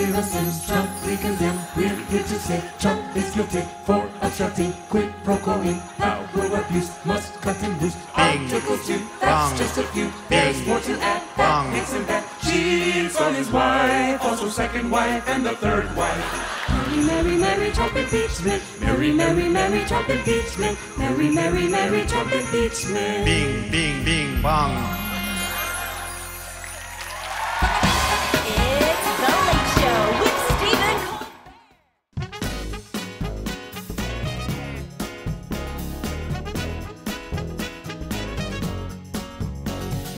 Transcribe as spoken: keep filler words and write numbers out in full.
citizens, Trump we condemn. We're here to say Trump is guilty for obstructing quid pro quo in power abuse. Must cut him loose. Articles two, that's Bong. Just a few. There's more to add. That makes him bad. Cheats on his wife, also second wife and the third wife. Mary, Mary, Mary, Trump impeachment. Mary, Mary, Mary, Trump impeachment. Mary, Mary, Mary, Trump impeachment. Bing, bing, bing, bong.